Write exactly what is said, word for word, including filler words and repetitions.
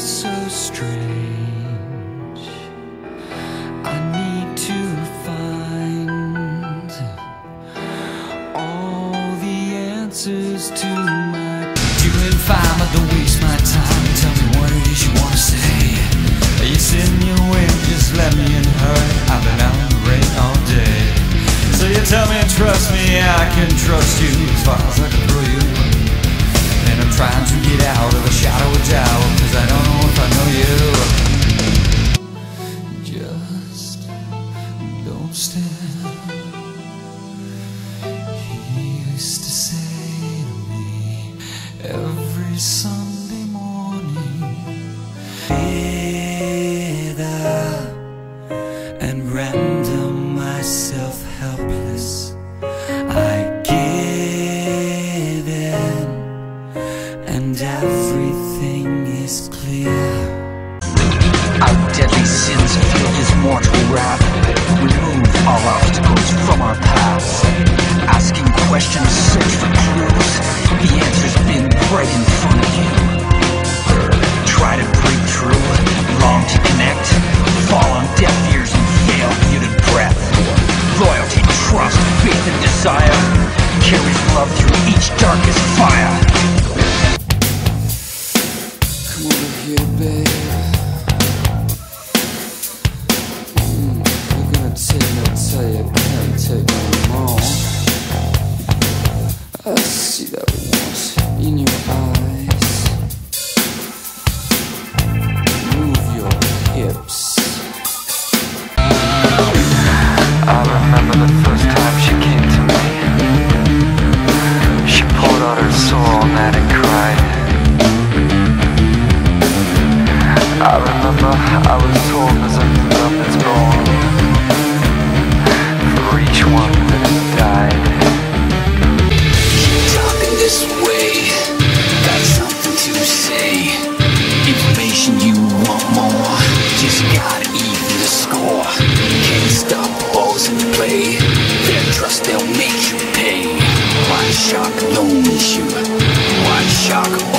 so strange. I need to find all the answers to my. Doing fine, but don't waste my time. Tell me what it is you wanna say. You sit in your way, just let me in hurry. I've been out in the rain all day. So you tell me, trust me, I can trust you as far as I can throw you. And I'm trying to get out of the shadow of doubt, cause I don't know if I know you. Just don't stand. He used to say to me every Sunday morning, and render myself helpless. I give in, and everything is clear. Our deadly sins feel his mortal wrath. Remove all obstacles from our paths. Asking questions, search for clues. The answer's been right in front of you. Try to break through, long to connect. Fall on deaf ears and fail muted breath. Loyalty, trust, faith and desire carries love through each darkest fire. Come over here, babe. Mm, you're gonna take me till you can't take no more. I see that want in your eyes. Move your hips. I remember the first time she came to me. She poured out her soul all night and cried. I remember I was told there's a love that's born for each one that has died. Keep talking this way, got something to say. Information you want more, just gotta even the score. Can't stop the balls in play, their trust they'll make you pay. One shark knows you, one shark